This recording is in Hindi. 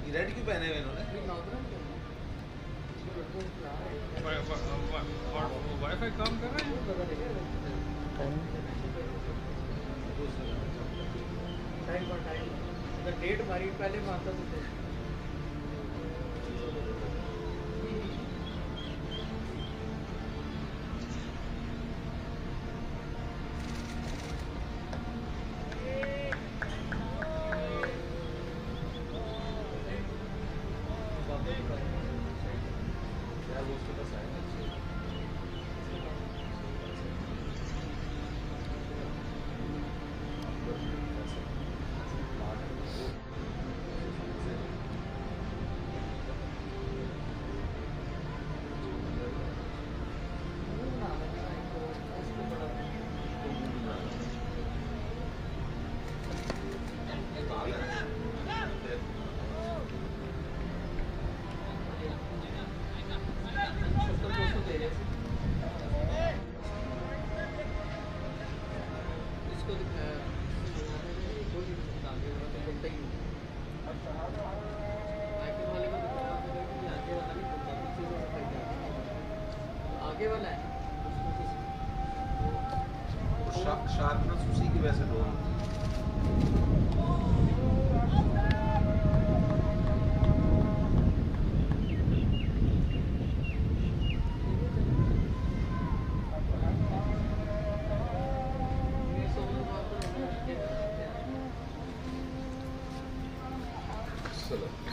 रेड क्यों पहने हुए इन्होंने? वाईफाई काम कर रहे हैं? टाइम पर टाइम डेट मारी पहले मारता तो आगे वाला है शार्पनेस उसी की वजह से लो। चलो